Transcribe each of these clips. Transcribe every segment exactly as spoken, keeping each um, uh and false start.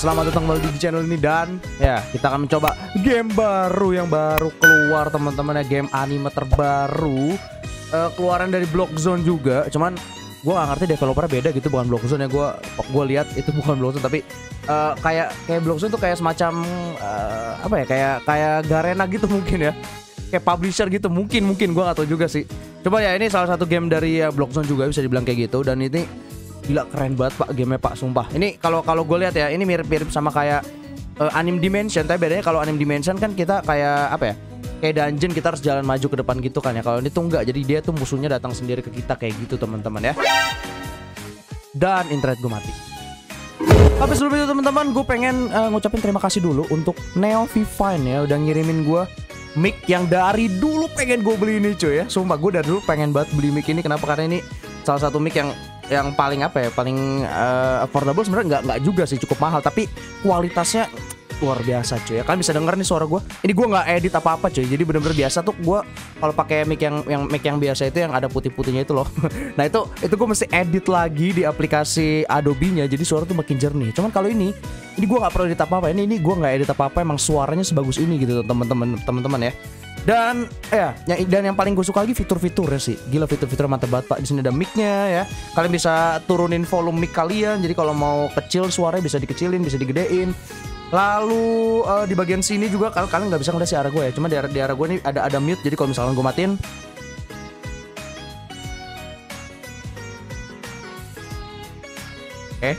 selamat datang kembali di channel ini. Dan ya, kita akan mencoba game baru yang baru keluar teman-teman ya. Game anime terbaru, uh, keluaran dari Blockzone juga. Cuman gue gak ngerti developernya beda gitu, bukan Blockzone ya. Gue gue lihat itu bukan Blockzone, tapi uh, kayak kayak Blockzone tuh kayak semacam uh, apa ya, kayak kayak Garena gitu mungkin ya, kayak publisher gitu mungkin mungkin gue gak tahu juga sih. Coba ya, ini salah satu game dari ya, Blockzone juga bisa dibilang kayak gitu. Dan ini gila keren banget pak gamenya pak, sumpah. Ini kalau kalau gue lihat ya, ini mirip-mirip sama kayak uh, Anime Dimension. Tapi bedanya kalau Anime Dimension kan kita kayak apa ya, kayak dungeon, kita harus jalan maju ke depan gitu kan ya. Kalau ini tuh enggak, jadi dia tuh musuhnya datang sendiri ke kita kayak gitu teman-teman ya. Dan internet gue mati. Tapi sebelum itu teman-teman, gue pengen uh, ngucapin terima kasih dulu untuk Neo Vivine ya, udah ngirimin gue mic yang dari dulu pengen gue beli ini cuy ya. Sumpah gue dari dulu pengen banget beli mic ini. Kenapa? Karena ini salah satu mic yang yang paling apa ya, paling uh, affordable sebenarnya. Nggak nggak juga sih, cukup mahal, tapi kualitasnya luar biasa cuy ya. Kalian bisa denger nih suara gue. Ini gue nggak edit apa-apa cuy, jadi bener-bener biasa tuh gue kalau pakai mic yang yang mic yang biasa itu yang ada putih-putihnya itu loh. Nah itu itu gue mesti edit lagi di aplikasi Adobe-nya, jadi suara tuh makin jernih. Cuman kalau ini ini gue nggak perlu edit apa-apa. Ini ini gue nggak edit apa-apa, emang suaranya sebagus ini gitu teman-teman teman-teman ya. Dan ya, yang, dan yang paling gue suka lagi fitur-fiturnya sih. Gila, fitur-fitur mantap banget pak. Di sini ada mic-nya ya. Kalian bisa turunin volume mic kalian. Jadi kalau mau kecil suaranya bisa dikecilin, bisa digedein. Lalu uh, di bagian sini juga kalian kalian nggak bisa ngeliat si arah gue ya. Cuma di arah, di arah gue ini ada ada mute. Jadi kalau misalkan gue matiin, eh,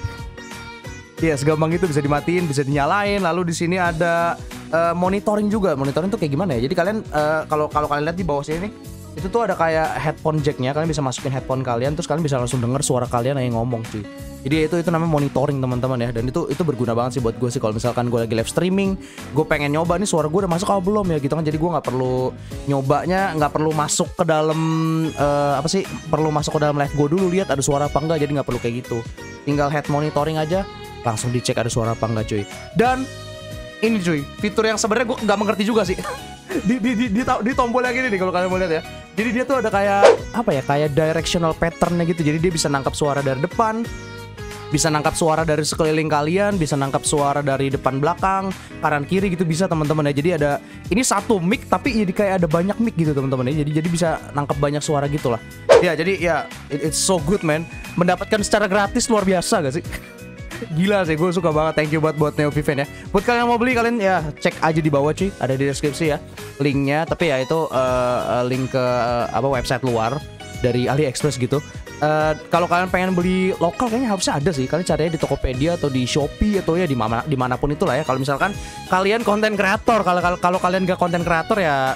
ya segampang itu bisa dimatiin, bisa dinyalain. Lalu di sini ada Uh, monitoring juga. Monitoring tuh kayak gimana ya? Jadi kalian uh, kalau kalau kalian lihat di bawah sini, itu tuh ada kayak headphone jacknya. Kalian bisa masukin headphone kalian, terus kalian bisa langsung denger suara kalian yang ngomong cuy. Jadi itu itu namanya monitoring teman-teman ya. Dan itu itu berguna banget sih buat gue sih. Kalau misalkan gue lagi live streaming, gue pengen nyoba nih suara gue udah masuk apa belum ya gitu kan. Jadi gue nggak perlu nyobanya, nggak perlu masuk ke dalam uh, apa sih, perlu masuk ke dalam live gue dulu lihat ada suara apa enggak. Jadi nggak perlu kayak gitu. Tinggal head monitoring aja, langsung dicek ada suara apa enggak cuy. Dan ini cuy, fitur yang sebenarnya gue nggak mengerti juga sih. di, di, di, di, di tombol yang ini nih kalau kalian mau lihat ya. Jadi dia tuh ada kayak apa ya, kayak directional patternnya gitu. Jadi dia bisa nangkap suara dari depan, bisa nangkap suara dari sekeliling kalian, bisa nangkap suara dari depan belakang, kanan kiri gitu bisa teman-teman ya. Jadi ada ini satu mic tapi jadi kayak ada banyak mic gitu teman-teman ya. Jadi jadi bisa nangkap banyak suara gitulah. Ya jadi ya it, it's so good man. Mendapatkan secara gratis luar biasa gak sih? Gila sih, gue suka banget. Thank you buat buat Neo Vivine ya. Buat kalian yang mau beli, kalian ya cek aja di bawah cuy, ada di deskripsi ya linknya. Tapi ya itu uh, link ke uh, apa website luar dari AliExpress gitu. Uh, kalau kalian pengen beli lokal kayaknya harusnya ada sih. Kalian carinya di Tokopedia atau di Shopee atau ya di mana dimanapun itulah ya. Kalau misalkan kalian konten kreator, kalau kalau kalian gak konten kreator ya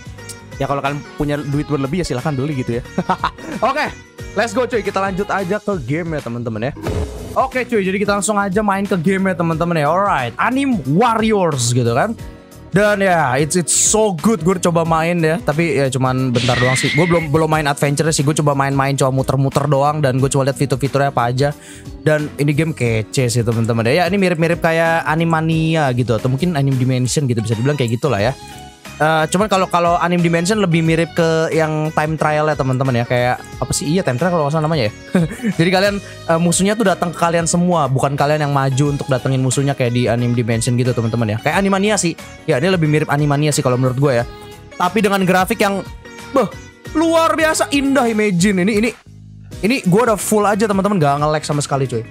ya kalau kalian punya duit berlebih ya silahkan beli gitu ya. Oke, okay, let's go cuy, kita lanjut aja ke game ya teman-teman ya. Oke cuy, jadi kita langsung aja main ke game ya teman-teman ya. Alright, Anime Warriors gitu kan. Dan ya, it's it's so good. Gue coba main ya, tapi ya cuman bentar doang sih. Gue belum belum main adventure sih. Gue coba main-main, coba muter-muter doang. Dan gue coba lihat fitur-fiturnya apa aja. Dan ini game kece sih teman-teman ya. Ya ini mirip-mirip kayak Animania gitu, atau mungkin Anime Dimension gitu, bisa dibilang kayak gitulah ya. Uh, cuman kalau kalau Anime Dimension lebih mirip ke yang time trial ya teman-teman ya, kayak apa sih, iya time trial kalau nggak salah namanya ya. Jadi kalian uh, musuhnya tuh datang ke kalian semua, bukan kalian yang maju untuk datengin musuhnya kayak di Anime Dimension gitu teman-teman ya. Kayak Animania sih, ya ini lebih mirip Animania sih kalau menurut gue ya. Tapi dengan grafik yang beh, luar biasa indah. Imagine ini ini ini gue udah full aja teman-teman, gak nge-lag sama sekali cuy.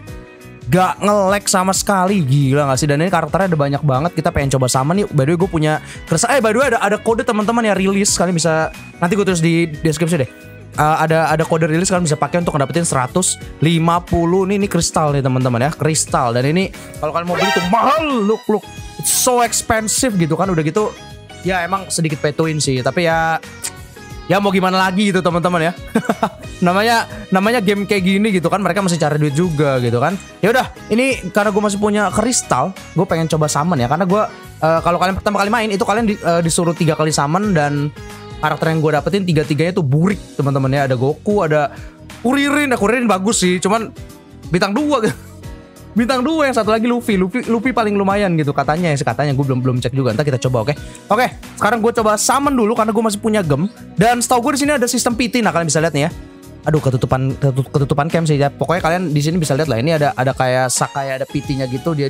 Gak nge-lag sama sekali, gila gak sih? Dan ini karakternya ada banyak banget. Kita pengen coba sama nih. By the way gue punya keresahan. Eh by the way ada, ada kode teman-teman ya rilis. Kalian bisa, nanti gue tulis di deskripsi deh. uh, Ada ada kode rilis kalian bisa pakai untuk ngedapetin seratus lima puluh. Ini, ini kristal nih teman-teman ya, kristal. Dan ini kalau kalian mau beli tuh mahal. Look look, it's so expensive gitu kan. Udah gitu ya emang sedikit pay to win sih. Tapi ya ya mau gimana lagi gitu teman-teman ya. namanya namanya game kayak gini gitu kan, mereka masih cari duit juga gitu kan. Ya udah, ini karena gue masih punya kristal, gue pengen coba summon ya. Karena gue uh, kalau kalian pertama kali main itu kalian di, uh, disuruh tiga kali summon. Dan karakter yang gue dapetin tiga-tiganya tuh burik teman-teman ya. Ada Goku, ada Kuririn. Nah Kuririn bagus sih, cuman bintang dua gitu. Bintang dua, yang satu lagi Luffy. Luffy Luffy paling lumayan gitu katanya ya, katanya gue belum belum cek juga. Ntar kita coba, oke. Okay? Oke, okay, sekarang gue coba summon dulu karena gue masih punya gem. Dan setahu gue di sini ada sistem P T. Nah kalian bisa lihat nih ya. Aduh, ketutupan ketutupan cam sih ya. Pokoknya kalian di sini bisa lihat lah. Ini ada ada kayak sak kayak ada P T-nya gitu. Jadi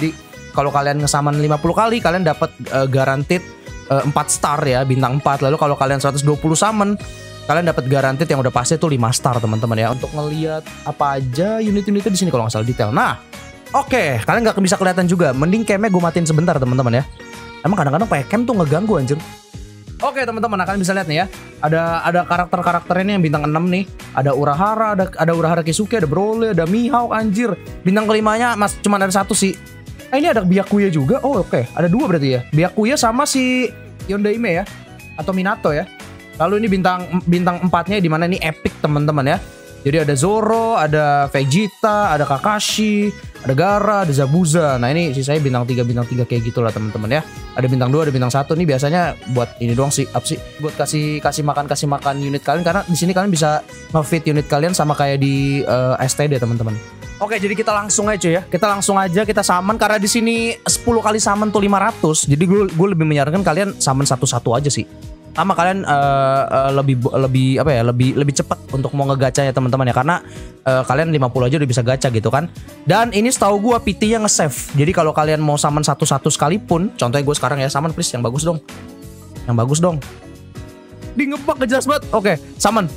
kalau kalian ngesaman lima puluh kali kalian dapat uh, guaranteed uh, empat star ya, bintang empat. Lalu kalau kalian seratus dua puluh summon kalian dapat guaranteed yang udah pasti tuh lima star teman-teman ya. Untuk ngelihat apa aja unit-unitnya di sini kalau nggak salah detail. Nah, oke, okay. Kalian nggak bisa kelihatan juga. Mending camnya gue matiin sebentar teman-teman ya. Emang kadang-kadang pakai cam tuh ngeganggu anjir. Oke teman-teman, nah, kalian bisa lihat nih ya. Ada ada karakter-karakter ini yang bintang enam nih. Ada Urahara, ada ada Urahara Kisuke, ada Broly, ada Mihawk anjir. Bintang kelimanya mas cuma ada satu sih. Ah, ini ada Byakuya juga. Oh oke, okay. Ada dua berarti ya. Byakuya sama si Yondaime ya. Atau Minato ya. Lalu ini bintang bintang empatnya di mana ini epic teman-teman ya. Jadi ada Zoro, ada Vegeta, ada Kakashi, ada Gaara, ada Zabuza. Nah ini sisanya bintang tiga, bintang tiga kayak gitulah teman-teman ya. Ada bintang dua, ada bintang satu. Ini biasanya buat ini doang sih, up sih. Buat kasih kasih makan kasih makan unit kalian karena di sini kalian bisa nge-feed unit kalian sama kayak di uh, S T D teman-teman. Oke, jadi kita langsung aja ya. Kita langsung aja kita summon karena di sini sepuluh kali summon tuh lima ratus. Jadi gue gue lebih menyarankan kalian summon satu-satu aja sih. Sama kalian uh, uh, lebih lebih apa ya lebih lebih cepat untuk mau ngegacha ya teman-teman ya karena uh, kalian lima puluh aja udah bisa gacha gitu kan. Dan ini setahu gua P T-nya nge-save. Jadi kalau kalian mau summon satu-satu sekalipun, contohnya gue sekarang ya summon please yang bagus dong. Yang bagus dong. Di ngebug jelas banget. Oke, summon.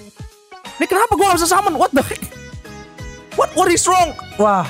Ini kenapa gua gak bisa summon? What the heck? What what is wrong? Wah.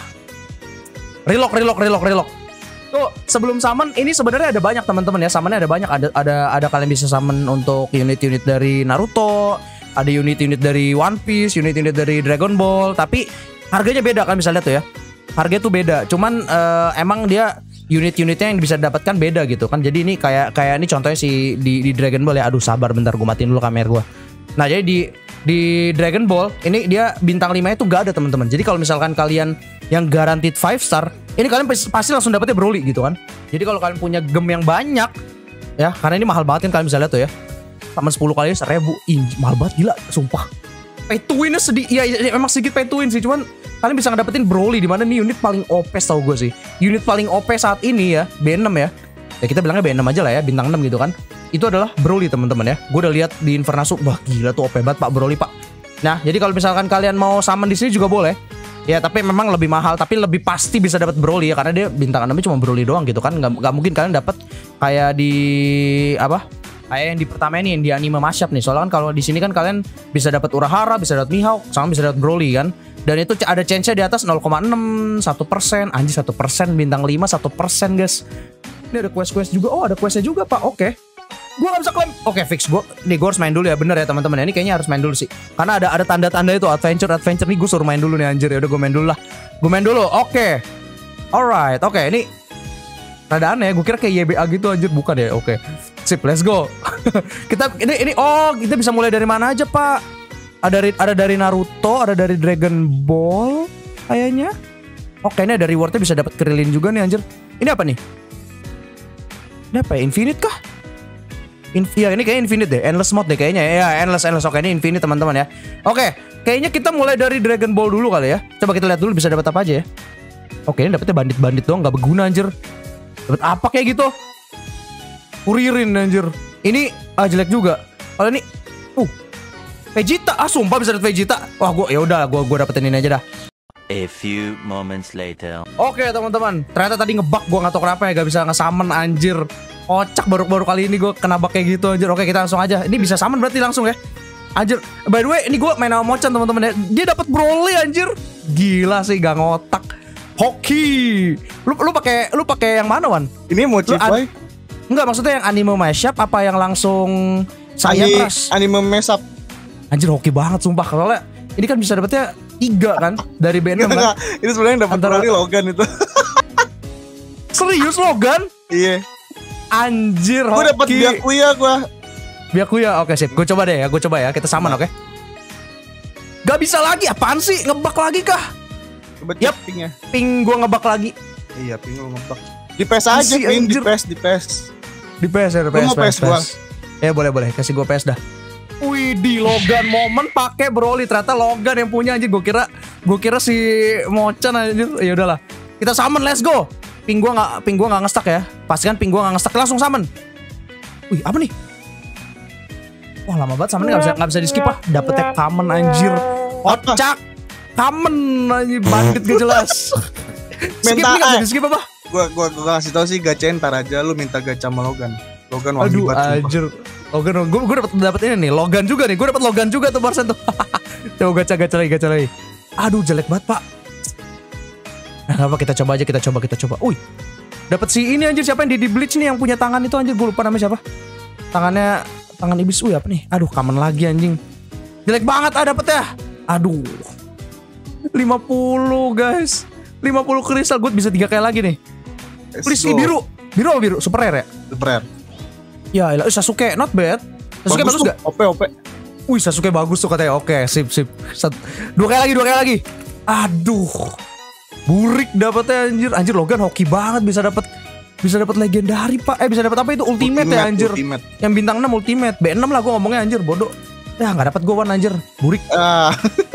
Relock relock relock relock. Tuh, sebelum summon ini sebenarnya ada banyak teman-teman ya. Summonnya ada banyak. Ada ada ada kalian bisa summon untuk unit-unit dari Naruto, ada unit-unit dari One Piece, unit-unit dari Dragon Ball, tapi harganya beda kan bisa lihat tuh ya. Harganya tuh beda. Cuman uh, emang dia unit-unitnya yang bisa dapatkan beda gitu kan. Jadi ini kayak kayak ini contohnya si di, di Dragon Ball ya. Aduh sabar bentar gue matiin dulu kamera gue. Nah, jadi di di Dragon Ball ini dia bintang lima itu gak ada teman-teman. Jadi kalau misalkan kalian yang guaranteed five star, ini kalian pasti langsung dapetnya Broly gitu kan. Jadi kalau kalian punya gem yang banyak ya, karena ini mahal banget kan kalian bisa lihat tuh ya. Sama sepuluh kali seribu, ih mahal banget gila, sumpah. Pay to win-nya sedih, ya, ya emang sedikit pay to win sih, cuman kalian bisa ngedapetin Broly di mana nih unit paling O P tau gue sih. Unit paling O P saat ini ya, B enam ya. Ya kita bilangnya B enam aja lah ya, bintang enam gitu kan. Itu adalah Broly teman-teman ya. Gue udah lihat di Infernasu, wah gila tuh O P banget Pak Broly Pak. Nah, jadi kalau misalkan kalian mau summon di sini juga boleh. Ya, tapi memang lebih mahal, tapi lebih pasti bisa dapat Broly ya karena dia bintang enamnya cuma Broly doang gitu kan. Gak, gak mungkin kalian dapat kayak di apa? Kayak yang di pertama ini yang di anime mashup nih. Soalnya kan kalau di sini kan kalian bisa dapat Urahara, bisa dapat Mihawk, sama bisa dapat Broly kan. Dan itu ada chance-nya di atas nol koma enam, satu persen, anjir satu persen, bintang lima satu persen guys. Ini ada quest-quest juga. Oh, ada questnya juga Pak. Oke. Gue gak bisa klaim. Oke fix gue. Nih gue harus main dulu ya. Bener ya teman-teman. Ini kayaknya harus main dulu sih. Karena ada ada tanda-tanda itu adventure adventure nih. Gue suruh main dulu nih anjir. Ya udah gue main dulu lah. Gue main dulu. Oke. Alright. Oke ini rada aneh. Gue kira kayak Y B A gitu anjir. Bukan ya. Oke. Sip. Let's go. Kita ini ini. Oh kita bisa mulai dari mana aja Pak? Ada dari ada dari Naruto. Ada dari Dragon Ball. Kayaknya. Oke ini dari rewardnya bisa dapat Krillin juga nih anjir. Ini apa nih? Ini apa ya? Infinite kah? In, ya ini kayaknya infinite deh, endless mode deh kayaknya ya, endless endless. Oke ini infinite teman-teman ya. Oke, kayaknya kita mulai dari Dragon Ball dulu kali ya. Coba kita lihat dulu bisa dapat apa aja ya. Oke ini dapetnya bandit-bandit doang, nggak berguna anjir. Dapat apa kayak gitu? Kuririn anjir. Ini ah jelek juga. Kalau ini, uh, Vegeta, ah sumpah bisa dapet Vegeta. Wah gua ya udah, gua gua dapetin ini aja dah. A few moments later. Oke teman-teman, ternyata tadi ngebug gua nggak tahu kenapa ya, gak bisa nge-summon anjir. Kocak baru-baru kali ini gue kena bug kayak gitu anjir. Oke kita langsung aja. Ini bisa summon berarti langsung ya. Anjir. By the way ini gue main sama Mochan teman-teman ya. Dia dapat Broly anjir. Gila sih gak ngotak. Hoki. Lu lu pakai lu pakai yang mana Wan? Ini Mochi Boy. Enggak maksudnya yang anime mashup apa yang langsung saya Ani, keras? Anime mashup. Anjir hoki banget sumpah. Soalnya ini kan bisa dapetnya tiga kan dari B enam kan. Ini sebenarnya dapat Broly Logan itu. Serius Logan? Iya. Anjir, gue dapet Byakuya gue. Byakuya, oke sip. Gue coba deh ya, gue coba ya. Kita saman, oke? Gak bisa lagi, apaan sih? Ngebug lagi kah? Coba yep. pingnya. Ping gue ngebug lagi. Iya, ping lu ngebug. Di P S aja, ping di P S, di P S. Di P S ya, di P S. Lu mau P S gua? Ya boleh boleh, kasih gue P S dah. Wih, di Logan momen pakai Broly. Ternyata Logan yang punya anjir. Gue kira, gue kira si Mochan anjir. Ya udahlah, kita summon, let's go. Ping gua nggak, ping gua nggak ngestak ya. Pastikan ping gua nggak ngestak, langsung summon. Wih, apa nih? Wah, lama banget summon, nggak bisa nggak bisa di skip ah. Dapetnya common anjir. Kocak. Common anjir, bandit gak jelas. Skip nih nggak bisa di skip apa? Gua gua gua kasih tau sih gacain ntar aja lu minta gacha sama Logan. Logan wangi Aduh banget. sumpah. anjir. Logan, gue gue dapat dapat ini nih, Logan juga nih. Gue dapat Logan juga tuh barusan tuh. Coba gacha gacha lagi, gacha lagi. Aduh jelek banget pak. Nah, apa kita coba aja, kita coba, kita coba. Uy, dapat si ini anjir, siapa yang di, di Bleach nih yang punya tangan itu anjir, gue lupa namanya siapa. Tangannya tangan iblis. Uy apa nih? Aduh kamen lagi anjing. Jelek banget ah dapet ya. Aduh. lima puluh guys. lima puluh kristal, gue bisa tiga kali lagi nih. Let's Please go. nih biru. Biru apa biru? Super rare ya? Super rare. Ya elah, eh, Sasuke not bad. Sasuke bagus, tuh, gak? O P O P. Wih Sasuke bagus tuh katanya. Oke sip sip. Sat, dua kali lagi, dua kali lagi. Aduh. Burik dapetnya anjir. Anjir Logan hoki banget bisa dapat bisa dapat legendary pak. Eh bisa dapat apa itu ultimate, Ultimate, ya anjir. ultimate. Yang bintang enam ultimate. B enam lah gue ngomongnya anjir bodoh. Ya nggak dapat gue one anjir. Burik. Ah,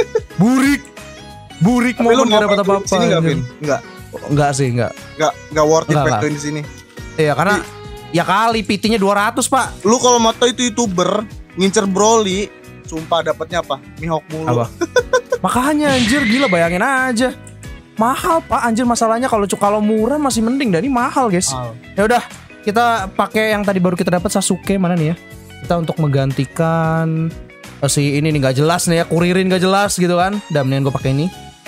Burik. Burik tapi mau lu nggak dapat ngapain apa-apa. di sini enggak, anjir. Vin? Enggak. Enggak sih enggak. Enggak enggak worth it Enggak, factoin di sini. Iya karena ya kali P T-nya dua ratus pak. Lu kalau mau tahu itu YouTuber ngincer Broly, sumpah dapatnya apa? Mihawk mulu. Apa? Makanya anjir gila, bayangin aja. Mahal pak anjir, masalahnya kalau kalau murah masih mending, dari mahal guys. Mahal. Ya udah kita pakai yang tadi baru kita dapat Sasuke mana nih ya? Kita untuk menggantikan oh, si ini nih nggak jelas nih ya, kuririn nggak jelas gitu kan. Dan mendingan gue pakai ini.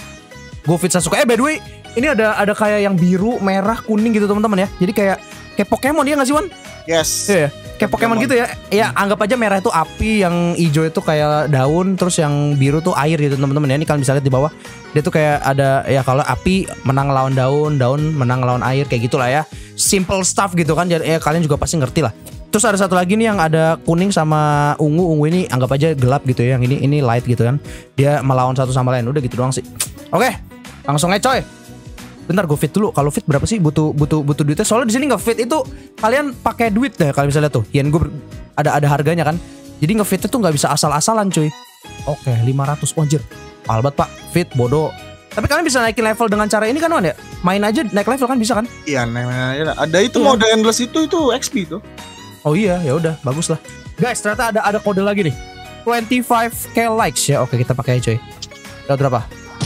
Gue fit Sasuke. Eh by the way, ini ada ada kayak yang biru, merah, kuning gitu teman-teman ya. Jadi kayak kayak Pokemon ya nggak sih Wan? Yes. Iya, kayak Pokemon, Pokemon. gitu ya. Ya anggap aja merah itu api, yang hijau itu kayak daun, terus yang biru tuh air gitu teman-teman ya. Ini kalian bisa lihat di bawah. Dia tuh kayak ada ya kalau api menang lawan daun, daun menang lawan air kayak gitulah ya. Simple stuff gitu kan. Jadi ya kalian juga pasti ngerti lah. Terus ada satu lagi nih yang ada kuning sama ungu. Ungu ini anggap aja gelap gitu ya. Yang ini ini light gitu kan. Dia melawan satu sama lain. Udah gitu doang sih. Oke, langsung aja coy. Bentar gue fit dulu. Kalau fit berapa sih butuh butuh butuh duitnya? Soalnya di sini nggak fit itu kalian pakai duit deh. Kalian bisa lihat tuh. Yen gue ber- ada ada harganya kan. Jadi ngefitnya tuh nggak bisa asal-asalan cuy. Oke, lima ratus. Oh, anjir. Mahal banget pak. Fit bodoh. Tapi kalian bisa naikin level dengan cara ini kan Wan ya? Main aja naik level kan bisa kan? Iya, nah, nah, nah, ada itu Iya. mode endless itu itu X P tuh. Oh iya, ya udah, bagus lah. Guys, ternyata ada ada kode lagi nih. dua puluh lima k likes ya. Oke, kita pakai aja coy. Dapat berapa?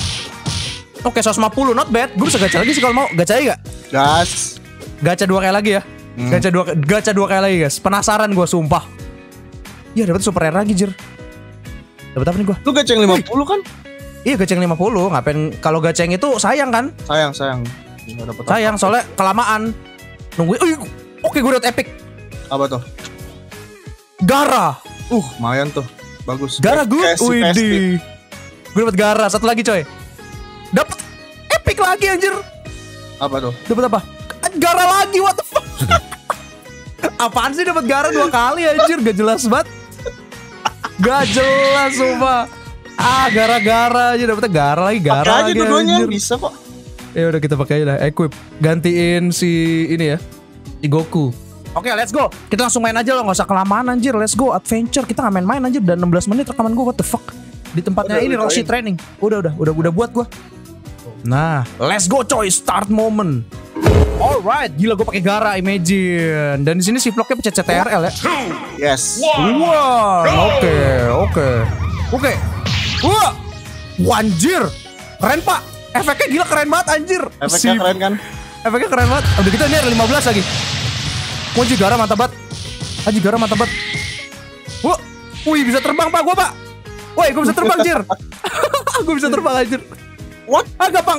Oke, seratus lima puluh, not bad. Gue bisa gacha lagi sih kalau mau. Gacha lagi gak? Gas. Gacha dua kali lagi ya. Hmm. Gacha dua gacha dua kali lagi guys. Penasaran gue sumpah. Iya dapat super rare lagi jir. Dapat apa nih gue? Lu gaceng lima puluh kan? Iya gaceng lima puluh. Ngapain kalau gaceng itu sayang kan? Sayang, sayang. Nggak dapet Sayang soalnya kelamaan. Nungguin. Uy, oke gue dapat epic. apa tuh? Gara. Uh, lumayan tuh. Bagus. Gara good. Kasih Wih pasti. di. Gue dapat gara. Satu lagi coy. Dapat epic lagi anjir. Apa tuh? Dapat apa? Gara lagi, what the fuck? Apaan sih dapat gara dua kali anjir, gak jelas banget. Gak jelas sumpah. Ah, gara-gara aja dapetnya gara lagi, gara Pakai aja lagi dua-duanya anjir. bisa kok. Ya udah kita pakai aja lah, equip. Gantiin si ini ya. Si Goku. Oke, let's go. Kita langsung main aja loh, gak usah kelamaan anjir. Let's go adventure. Kita gak main-main anjir, dan enam belas menit rekaman gue, what the fuck. Di tempatnya Udah, ini udah, Roshi udah. Training. Udah, udah, udah, udah buat gue. Nah, let's go coy, start moment. Alright, gila gue pakai gara, imagine. Dan di sini si vlognya pencet C T R L ya. Yes. Wah, oke, oke, oke. Wah, wanjir, keren pak. Efeknya gila keren banget anjir. Efeknya Si- keren kan? Efeknya keren banget. Udah gitu ini ada lima belas lagi. Wah, gara mantap banget. Haji gara mantap banget. Wah, wih bisa terbang pak gue pak. Woi, gue bisa terbang anjir. Gue bisa terbang anjir. What? Ah gampang.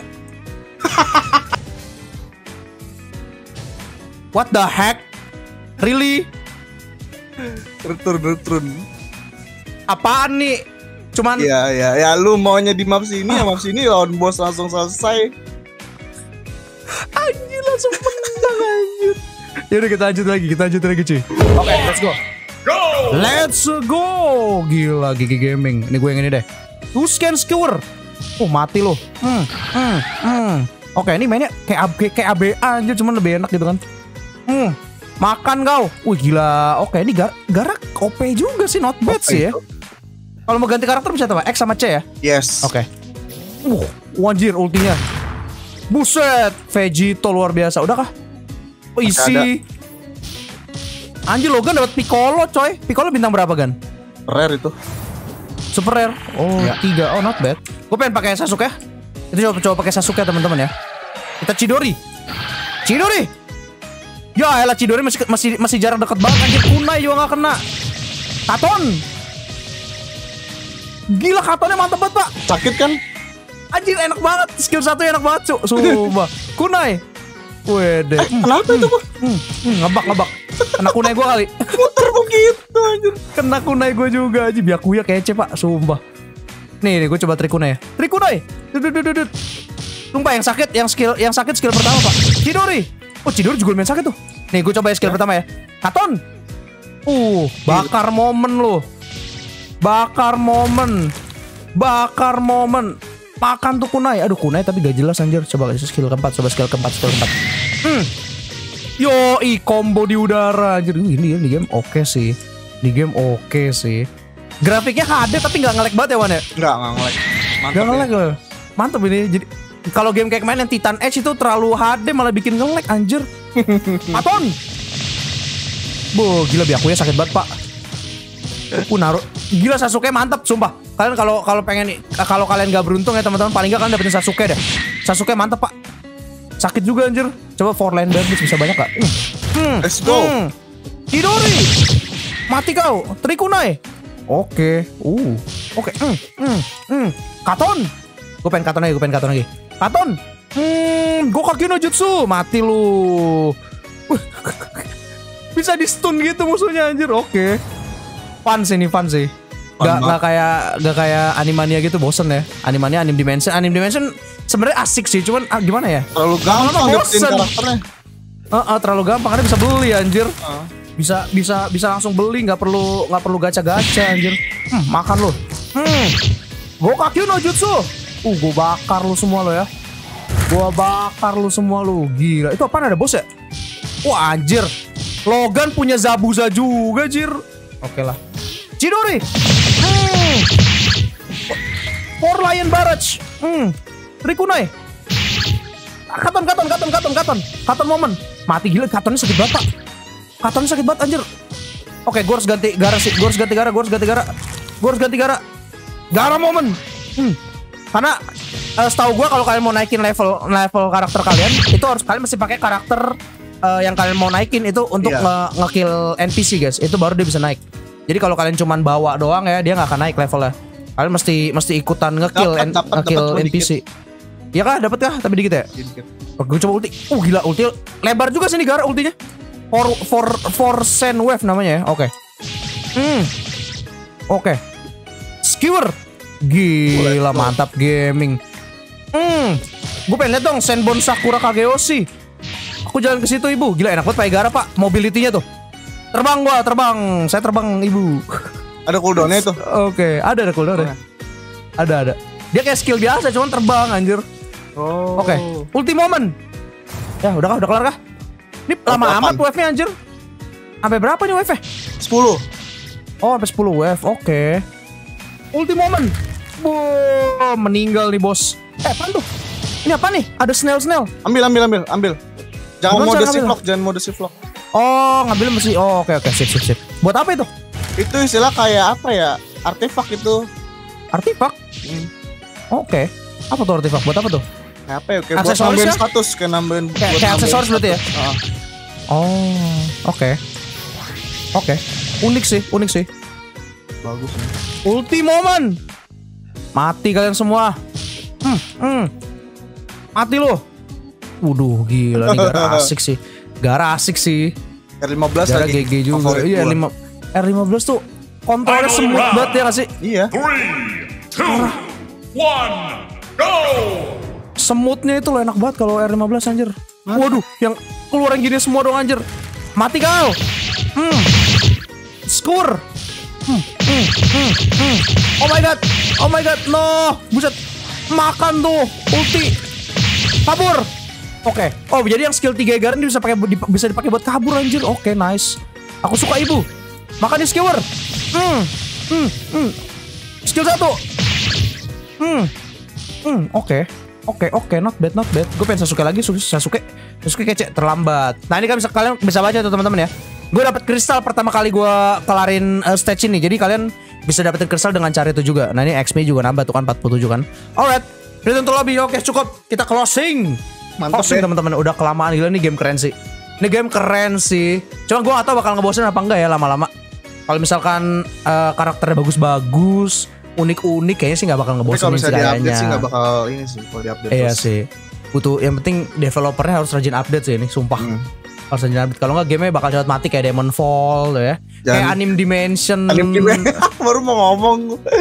What the heck? Really? Return, return. Apaan nih? Cuman Ya, ya, ya. Lu maunya di map sini, ya map sini lawan bos langsung selesai. anjir langsung menang anjir. Yaudah kita lanjut lagi, kita lanjut lagi cuy. Oke, let's go. Let's go. Gila Gigi Gaming. Ini gue yang ini deh. Two scan skewer. Oh mati loh. Hmm, hmm, hmm. Oke ini mainnya kayak A B, kayak A B A anjir, cuman lebih enak gitu kan. Hmm, makan kau. Wih gila. Oke ini gar gara O P juga sih, not bad Apa sih ya. itu? Kalau mau ganti karakter bisa apa? X sama C ya? Yes. Oke. Uh, wanjir ultinya. Buset, Vegito luar biasa. Udah kah? Oh, isi. Anjir Logan dapat Piccolo coy. Piccolo bintang berapa Gan? Rare itu. Super rare. Oh, Ya. tiga. Oh, not bad. Gue pengen pakai Sasuke. Itu coba coba pakai Sasuke teman-teman ya. Kita Chidori. Chidori. Ya elah, Chidori masih masih masih jarak dekat banget anjir. Kunai juga nggak kena. Katon. Gila, Katonnya mantep banget, Pak. Sakit kan? Anjir enak banget. Skill satu enak banget, Cuk. Sumpah. Kunai. Wede. Eh, kenapa itu gua? Hmm, hmm, ngebak ngebak. Kena kunai gua kali. Muter begitu anjir. Kena kunai gua juga aja. Byakuya kece, Pak. Sumpah. Nih, nih gua coba trik kunai ya. Trik kunai. Dudut dudut dudut. Sumpah yang sakit, yang skill yang sakit skill pertama, Pak. Chidori. Oh, Chidori juga lumayan sakit tuh. Nih, gua coba ya skill ya. pertama ya. Katon. Uh, bakar momen loh. Bakar momen. Bakar momen. Makan tuh kunai. Aduh, kunai tapi gak jelas anjir. Coba skill keempat, coba skill keempat, skill keempat. Hmm. Yo, i combo di udara anjir. Uh, ini ini game oke okay sih. Di game oke okay sih. Grafiknya H D tapi nggak nge-lag banget ya, Wan ya? Enggak, enggak nge-lag. Mantap. Gak nge-lag loh. Mantap ini. Jadi kalau game kayak kemarin yang Titan Edge itu terlalu H D malah bikin nge-lag anjir. Aton. Boh, gila Byakuya sakit banget, Pak. Aku naruh. Gila Sasuke mantap, sumpah. Kalian kalau kalau pengen kalau kalian gak beruntung ya teman-teman, paling gak kalian dapetin Sasuke deh. Sasuke mantap, Pak. Sakit juga anjir. Coba four line damage bisa banyak gak? Hmm. Hmm. Let's go. Hmm. Chidori. Mati kau. Trikunai. Oke. Uh. Oke. Hmm. Hmm. Hmm. Katon. Gue pengen Katon lagi, gue pengen Katon lagi. Katon. Hmm. Gokaki no Jutsu. Mati lu. Bisa di stun gitu musuhnya anjir. Oke. Fun sih ini, fun sih. Gak, gak kayak gak kayak Animania gitu, bosen ya. Animania, Anim Dimension, Anim Dimension sebenarnya asik sih, cuman ah, gimana ya? Terlalu gampang dapetin karakternya. Uh, uh, terlalu gampang, karena bisa beli anjir. Uh. Bisa bisa bisa langsung beli, nggak perlu nggak perlu gacha-gacha anjir. Hmm, makan lo. Hmm. Gokaki no Jutsu. Uh, gua bakar lu semua lo ya. Gua bakar lu semua lu. Gila, itu apaan, ada bos ya? Wah anjir. Logan punya Zabuza juga anjir. Oke lah. Chidori. Hmm. Four Lion Barrage. Hmm. Rikunai. Katon, katon, katon, katon, katon. Katon momen. Mati gila, katonnya sakit banget, Pak. Katonnya sakit banget anjir. Oke, gue harus ganti gara sih. Gue harus ganti gara, gue harus ganti gara. Gue harus ganti gara. Gara momen. Hmm. Karena uh, setahu gue kalau kalian mau naikin level level karakter kalian, itu harus kalian mesti pakai karakter uh, yang kalian mau naikin itu untuk yeah. nge-kill N P C, guys. Itu baru dia bisa naik. Jadi kalau kalian cuman bawa doang ya, dia nggak akan naik levelnya. Kalian mesti mesti ikutan nge-kill nge-kill N P C. Iya kah? Dapat kah? Tapi dikit ya? Dikit. Oh, gue coba ulti. Uh gila, ulti lebar juga sih nih gara ultinya. For for for sand wave namanya ya. Oke. Okay. Hmm. Oke. Okay. Skewer. Gila, mantap gaming. Hmm. Gue pengen lihat dong Senbon Sakura Kageyoshi. Aku jalan ke situ, Ibu. Gila enak banget Pak Igara, Pak. Mobility-nya tuh. Terbang gua, terbang. Saya terbang, Ibu. Ada cooldown-nya itu. Oke, okay. ada ada cooldown-nya. Ada ada. Dia kayak skill biasa, cuman terbang anjir. Oh. Oke. Okay. Ulti moment. Ya, udah kah? Udah kelar kah? Ini lama amat wave-nya anjir. Sampai berapa nih wave-nya? sepuluh. Oh, sampai sepuluh wave. Oke. Okay. Ulti moment. Wow, meninggal nih, Bos. Eh, apaan tuh? Ini apa nih? Ada snail-snail. Ambil, ambil, ambil, ambil. Jangan Bukan mode shift lock, jangan mode shift lock. Oh, ngambil mesti. Oh, oke okay, oke, okay. sip sip sip. Buat apa itu? Itu istilah kayak apa ya? Artefak itu. Artefak? Hmm. Oke. Okay. Apa tuh artefak? Buat apa tuh? Kayak apa ya? Kayak buat nambahin status, kayak nambahin. Kayak, kayak aksesoris berarti ya? Uh. Oh, oke. Okay. Oke. Okay. Unik sih, unik sih. Bagus nih. Ulti moment. Mati kalian semua. Hmm, hmm. Mati lo. Waduh, gila nih gara asik sih. Gara asik sih. R lima belas gara lagi. G G juga. Iya, lima R lima belas tuh kontrolnya smooth banget ya gak sih? Iya. three, two, one, go. Semutnya itu loh enak banget kalau R lima belas anjir. Waduh, yang keluaran gini semua dong anjir. Mati kau. Hmm. Skur. Hmm, hmm, hmm, hmm. Oh my god. Oh my god. No. Buset. Makan tuh. Ulti. Kabur. Oke. Okay. Oh, jadi yang skill tiga Garen bisa pakai bisa dipakai buat kabur anjir. Oke, okay, nice. Aku suka Ibu. Makan di skewer. Hmm. Hmm, hmm. Skill satu. Hmm. Hmm, oke. Okay. Oke, okay, oke, okay. Not bad, not bad. Gue pengen Sasuke lagi, Sasuke. Sasuke kece terlambat. Nah, ini kan bisa kalian bisa baca tuh teman-teman ya. Gue dapet kristal pertama kali gue kelarin uh, stage ini. Jadi kalian bisa dapetin kristal dengan cara itu juga. Nah, ini X P juga nambah tuh kan empat puluh tujuh kan. Alright. Return to lobby. Oke, cukup. Kita closing. Mantap Closing deh. teman-teman, udah kelamaan gila nih game keren sih. Ini game keren sih. Cuma gue gak tau bakal ngebosenin apa enggak ya lama-lama. Kalau misalkan uh, karakternya bagus-bagus, unik-unik, kayaknya sih nggak bakal Tapi kalau ngebosenin sih misalnya diupdate kayaknya. sih nggak bakal ini sih kalau diupdate Iya terus. sih. Butuh, yang penting developernya harus rajin update sih ini, sumpah. Hmm. Harus rajin update. Kalau nggak gamenya bakal cepat mati kayak Demon Fall tuh ya. Jangan- Kayak Anim Dimension. Anim gimana? Baru mau ngomong.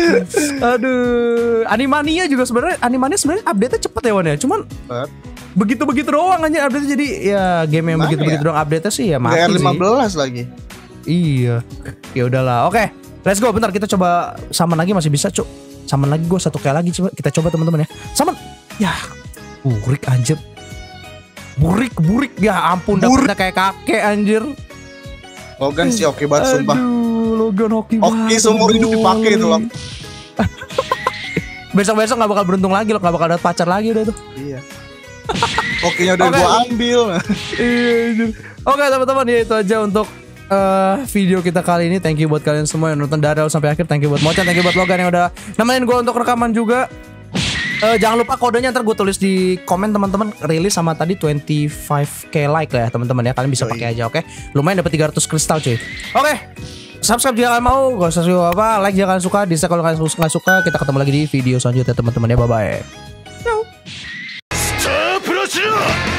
Aduh, Animania juga sebenarnya, Animania sebenarnya update-nya cepet ya Wan ya. Cuman Cepet. begitu-begitu doang aja update, jadi ya game yang Gimana begitu-begitu ya? doang update-nya sih ya mati R sih. lima belas lagi. Iya. Ya udahlah. Oke, let's go. Bentar kita coba summon lagi, masih bisa, Cuk. Summon lagi, gue satu kayak lagi, coba kita coba teman-teman ya. Summon. Ya, burik anjir. Burik, burik. Ya ampun, Burik. dapetnya kayak kakek anjir. Logan sih oke banget sumpah. Aduh, Logan hoki Oke banget. seumur hidup dipakai itu loh. Besok-besok gak bakal beruntung lagi loh, gak bakal dapet pacar lagi udah tuh. Iya. Oke-nya udah Oke. gua ambil. Iya, anjir. Oke teman-teman, ya itu aja untuk eh, video kita kali ini. Thank you buat kalian semua yang nonton dari awal sampai akhir. Thank you buat Mocan, thank you buat Logan yang udah nemenin gue untuk rekaman juga. Eh, jangan lupa kodenya ntar gue tulis di komen teman-teman. Rilis sama tadi dua puluh lima k like lah ya teman-teman ya. Kalian bisa pakai aja, oke. Lumayan dapat tiga ratus kristal cuy. Oke. Subscribe jika kalian mau, gak usah suka apa, like jika kalian suka, dislike kalau kalian nggak suka. Kita ketemu lagi di video selanjutnya teman-teman ya. Bye bye. Stop, Rush!